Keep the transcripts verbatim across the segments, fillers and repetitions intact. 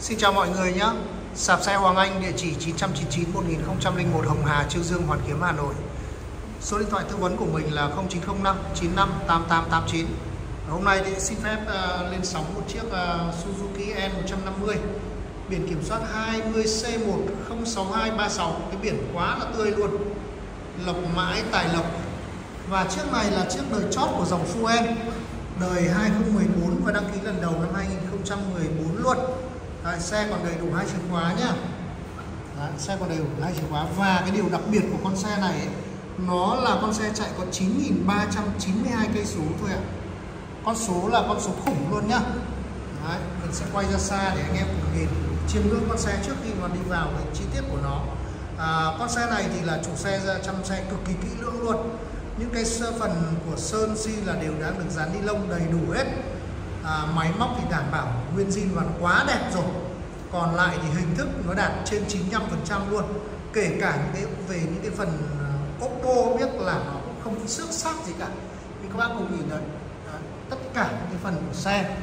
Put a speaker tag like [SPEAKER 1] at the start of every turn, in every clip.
[SPEAKER 1] Xin chào mọi người nhé. Sạp xe Hoàng Anh, địa chỉ chín trăm chín mươi chín một nghìn không trăm lẻ một Hồng Hà, Chương Dương, Hoàn Kiếm, Hà Nội. Số điện thoại tư vấn của mình là không chín không năm chín năm tám tám tám chín. Hôm nay thì xin phép uh, lên sóng một chiếc uh, Suzuki N một trăm năm mươi, biển kiểm soát hai mươi C một không sáu hai ba sáu. Cái biển quá là tươi luôn, lộc mãi tài lộc. Và chiếc này là chiếc đời chót của dòng Fuel, đời hai không một bốn và đăng ký lần đầu năm hai nghìn không trăm mười bốn luôn. Đấy, xe còn đầy đủ hai chìa khóa nhá. Đấy, xe còn đầy đủ hai chìa khóa. Và cái điều đặc biệt của con xe này ấy, nó là con xe chạy có chín nghìn ba trăm chín mươi hai cây số thôi ạ. Con số là con số khủng luôn nhá. Đấy, mình sẽ quay ra xa để anh em cùng nhìn chiêm ngưỡng con xe trước khi mà đi vào cái chi tiết của nó. À, con xe này thì là chủ xe ra chăm xe cực kỳ kỹ lưỡng luôn. Những cái phần của sơn xi là đều đã được dán ni lông đầy đủ hết. À, máy móc thì đảm bảo nguyên zin và nó quá đẹp rồi. Còn lại thì hình thức nó đạt trên chín mươi lăm phần trăm luôn. Kể cả những cái về những cái phần Oppo biết là nó cũng không xước xác gì cả. Thì các bác cùng nhìn đấy, đấy, tất cả những cái phần của xe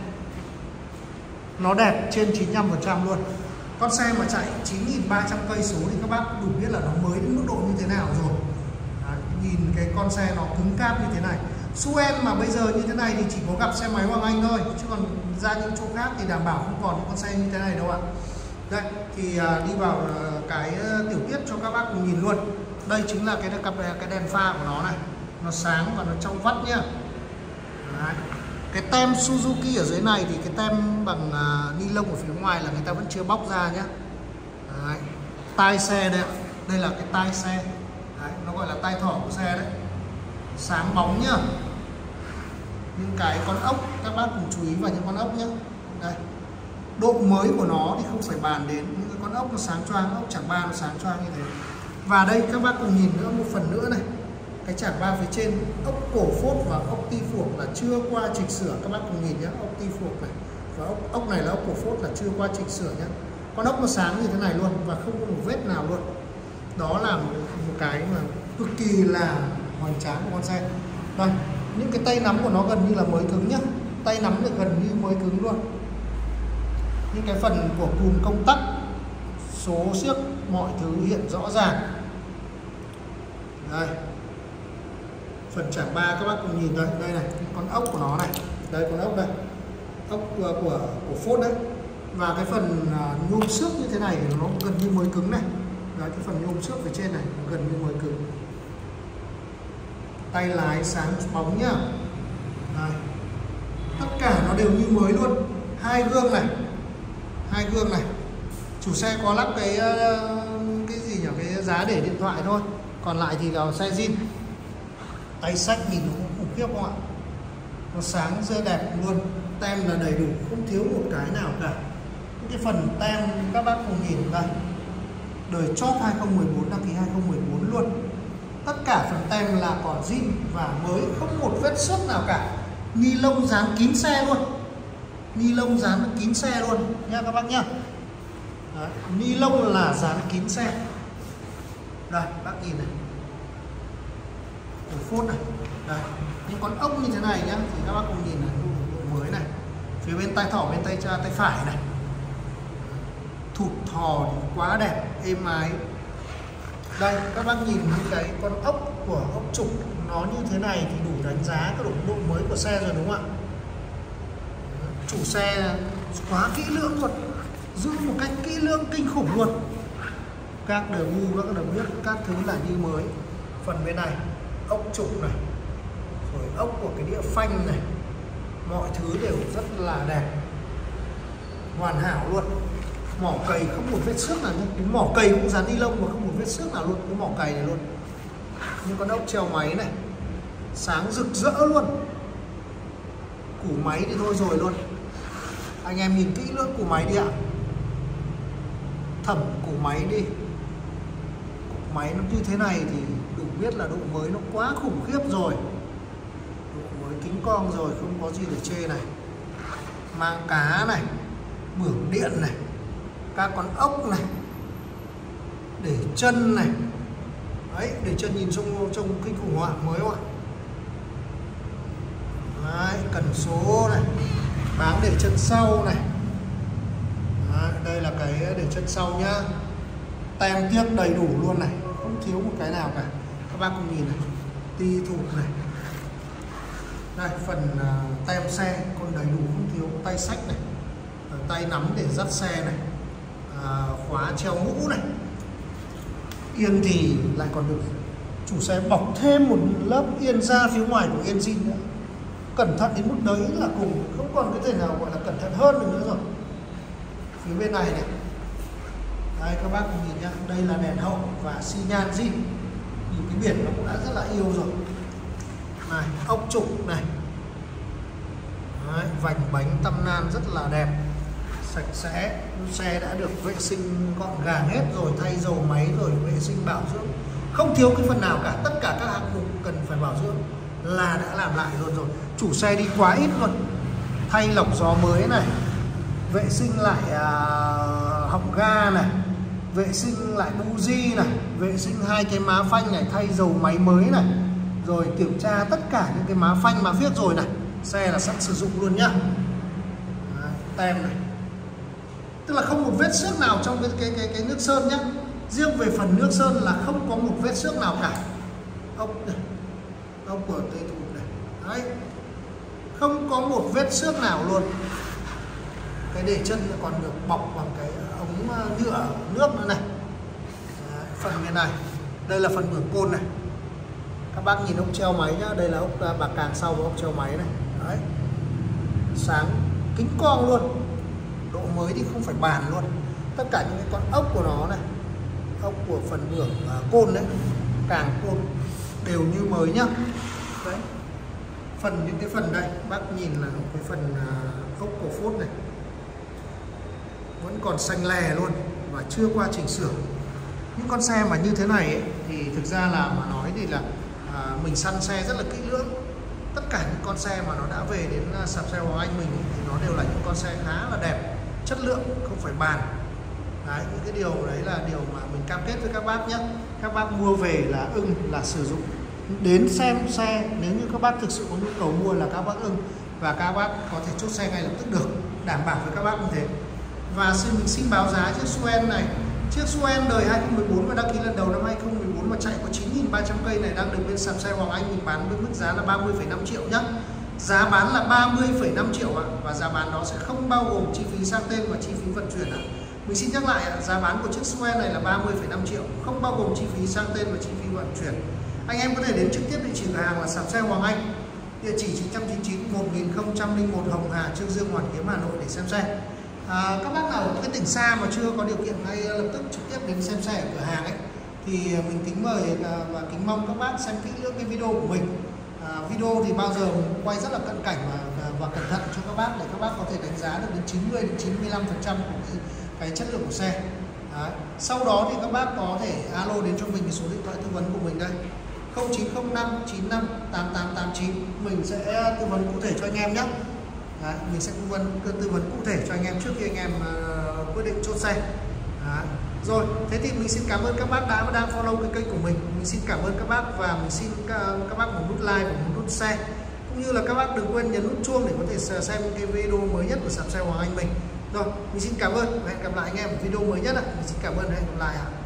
[SPEAKER 1] nó đẹp trên chín mươi lăm phần trăm luôn. Con xe mà chạy chín nghìn ba trăm cây số thì các bác đủ biết là nó mới đến mức độ như thế nào rồi. Đấy, nhìn cái con xe nó cứng cáp như thế này. Fuel mà bây giờ như thế này thì chỉ có gặp xe máy Hoàng Anh thôi, chứ còn ra những chỗ khác thì đảm bảo không còn những con xe như thế này đâu ạ. Đây thì à, đi vào à, cái tiểu tiết cho các bác cùng nhìn luôn. Đây chính là cái cặp cái đèn pha của nó này, nó sáng và nó trong vắt nhá. Đấy. Cái tem Suzuki ở dưới này thì cái tem bằng à, ni lông ở phía ngoài là người ta vẫn chưa bóc ra nhá. Đấy. Tai xe đây, đây là cái tai xe. Đấy, nó gọi là tai thỏ của xe đấy, sáng bóng nhá. Những cái con ốc các bác cùng chú ý vào những con ốc nhé. Đây, độ mới của nó thì không phải bàn đến, những cái con ốc nó sáng choang, ốc chảng ba nó sáng choang như thế. Và đây các bác cùng nhìn nữa một phần nữa này, cái chảng ba phía trên ốc cổ phốt và ốc ti phuộc là chưa qua chỉnh sửa. Các bác cùng nhìn nhé, ốc ti phuộc này và ốc, ốc này là ốc cổ phốt là chưa qua chỉnh sửa nhé. Con ốc nó sáng như thế này luôn và không có một vết nào luôn. Đó là một, một cái mà cực kỳ là hoành tráng của con xe. Đây, những cái tay nắm của nó gần như là mới cứng nhá, tay nắm được gần như mới cứng luôn. Những cái phần của cùm công tắc, số siếc, mọi thứ hiện rõ ràng. Đây, phần chảng ba các bác cùng nhìn đây, đây này, con ốc của nó này, đây con ốc đây, ốc của của, của phốt đấy. Và cái phần uh, nhôm xước như thế này thì nó gần như mới cứng này. Đấy, cái phần nhôm xước phía trên này gần như mới cứng. Tay lái sáng bóng nhá. Đây. Tất cả nó đều như mới luôn. Hai gương này, hai gương này. Chủ xe có lắp cái cái gì nhỉ, cái giá để điện thoại thôi. Còn lại thì là xe zin. Tay sách nhìn nó cũng khủng khiếp không ạ? Nó sáng rất đẹp luôn. Tem là đầy đủ, không thiếu một cái nào cả. Cái phần tem các bác cùng nhìn đây, đời chót hai không một bốn, đăng ký hai không một bốn luôn. Tất cả phần tem là còn zin và mới, không một vết xước nào cả. Ni lông dán kín xe luôn, ni lông dán kín xe luôn nha các bác nhá. Đấy, ni lông là dán kín xe. Đây bác nhìn này, cổ phốt này, đây những con ốc như thế này nhá, thì các bác cùng nhìn này, độ mới này. Phía bên tay thỏ, bên tay tay phải này, thụt thò thì quá đẹp, êm ái. Đây các bác nhìn những cái con ốc của ốc trục nó như thế này thì đủ đánh giá cái độ, độ mới của xe rồi đúng không ạ? Chủ xe quá kỹ lưỡng luôn, giữ một cách kỹ lưỡng kinh khủng luôn. Các đều như các đều biết, các thứ là như mới. Phần bên này ốc trục này, rồi ốc của cái đĩa phanh này, mọi thứ đều rất là đẹp, hoàn hảo luôn. Mỏ cầy không một vết xước nào nhé, cái mỏ cầy cũng dán ni lông mà không một vết xước nào luôn, cái mỏ cầy này luôn. Những con ốc treo máy này sáng rực rỡ luôn. Củ máy thì thôi rồi luôn, anh em nhìn kỹ lưỡng củ máy đi ạ. Thẩm củ máy đi, củ máy nó như thế này thì đủ biết là độ mới nó quá khủng khiếp rồi. Độ mới kính cong rồi, không có gì để chê này. Mang cá này, bưởng điện này, các con ốc này, để chân này. Đấy, để chân nhìn trông trông kinh khủng họa mới không ạ? Đấy, cần số này, bám để chân sau này. Đấy, đây để chân sau nhá. Tem tiếc đầy đủ luôn này, không thiếu một cái nào cả. Các bác cùng nhìn này, ti thụt này. Đây, phần uh, tem xe còn đầy đủ, không thiếu. Tay xách này, tay nắm để dắt xe này, à, khóa treo mũ này. Yên thì lại còn được chủ xe bọc thêm một lớp yên da phía ngoài của yên zin nữa. Cẩn thận đến mức đấy là cùng, không còn cái thể nào gọi là cẩn thận hơn được nữa rồi. Phía bên này này, đây các bác cùng nhìn nhá, đây là đèn hậu và xi nhan zin. Nhìn cái biển nó cũng đã rất là yêu rồi. Này, ốc trục này. Đấy, vành bánh tăm nan rất là đẹp, sạch sẽ. Xe đã được vệ sinh gọn gàng hết rồi, thay dầu máy rồi, vệ sinh bảo dưỡng, không thiếu cái phần nào cả. Tất cả các hạng mục cần phải bảo dưỡng là đã làm lại luôn rồi. Chủ xe đi quá ít luôn. Thay lọc gió mới này, vệ sinh lại à, họng ga này, vệ sinh lại buji này, vệ sinh hai cái má phanh này, thay dầu máy mới này, rồi kiểm tra tất cả những cái má phanh má phiếc rồi này. Xe là sẵn sử dụng luôn nhá. Đấy, tem này, tức là không một vết xước nào trong cái cái cái, cái nước sơn nhá. Riêng về phần nước sơn là không có một vết xước nào cả. Ốc này, ốc của tây thủ này, đấy, không có một vết xước nào luôn. Cái để chân còn được bọc bằng cái ống nhựa nước nữa này. Đấy, phần bên này, đây là phần bưởng côn này. Các bác nhìn ốc treo máy nhá, đây là ốc bạc càng sau và ốc treo máy này. Đấy, sáng kính cong luôn, độ mới thì không phải bàn luôn. Tất cả những cái con ốc của nó này, ốc của phần bưởng uh, côn đấy, càng côn đều như mới nhá. Đấy, phần những cái phần đây bác nhìn là cái phần uh, ốc cổ phốt này vẫn còn xanh lè luôn và chưa qua chỉnh sửa. Những con xe mà như thế này ấy, thì thực ra là mà nói thì là à, mình săn xe rất là kỹ lưỡng. Tất cả những con xe mà nó đã về đến sạp xe Hoàng Anh mình thì nó đều là những con xe khá là đẹp, chất lượng, không phải bàn. Đấy, những cái điều đấy là điều mà mình cam kết với các bác nhé. Các bác mua về là ưng, là sử dụng, đến xem xe, nếu như các bác thực sự có nhu cầu mua là các bác ưng và các bác có thể chốt xe ngay lập tức được, đảm bảo với các bác như thế. Và xin mình xin báo giá chiếc Suen này. Chiếc Suen đời hai không một bốn và đăng ký lần đầu năm hai không một bốn mà chạy có chín nghìn ba trăm cây này đang được bên sạp xe Hoàng Anh mình bán với mức giá là ba mươi phẩy năm triệu nhá. Giá bán là ba mươi phẩy năm triệu ạ. Và giá bán đó sẽ không bao gồm chi phí sang tên và chi phí vận chuyển ạ. Mình xin nhắc lại, giá bán của chiếc Suen này là ba mươi phẩy năm triệu, không bao gồm chi phí sang tên và chi phí vận chuyển. Anh em có thể đến trực tiếp địa chỉ cửa hàng là sạp xe Hoàng Anh, địa chỉ chín trăm chín mươi chín một nghìn không trăm lẻ một Hồng Hà, Chương Dương, Hoàn Kiếm, Hà Nội để xem xe. À, các bác nào ở cái tỉnh xa mà chưa có điều kiện ngay lập tức trực tiếp đến xem xe ở cửa hàng ấy thì mình kính mời và kính mong các bác xem kỹ lưỡng cái video của mình. À, video thì bao giờ mình quay rất là cận cảnh và, và, và cẩn thận cho các bác để các bác có thể đánh giá được đến chín mươi đến chín mươi lăm phần trăm của cái, cái chất lượng của xe. Đấy. Sau đó thì các bác có thể alo đến cho mình cái số điện thoại tư vấn của mình đây, không chín không năm chín năm tám tám tám chín. Mình sẽ tư vấn cụ thể cho anh em nhé. Đấy, mình sẽ tư vấn tư vấn cụ thể cho anh em trước khi anh em uh, quyết định chốt xe. Đấy. Rồi, thế thì mình xin cảm ơn các bác đã và đang follow cái kênh của mình. Mình xin cảm ơn các bác và mình xin các, các bác một nút like và một nút share, cũng như là các bác đừng quên nhấn nút chuông để có thể xem cái video mới nhất của sạp xe Hoàng Anh mình. Rồi, mình xin cảm ơn và hẹn gặp lại anh em ở video mới nhất ạ. Mình xin cảm ơn và hẹn gặp lại ạ.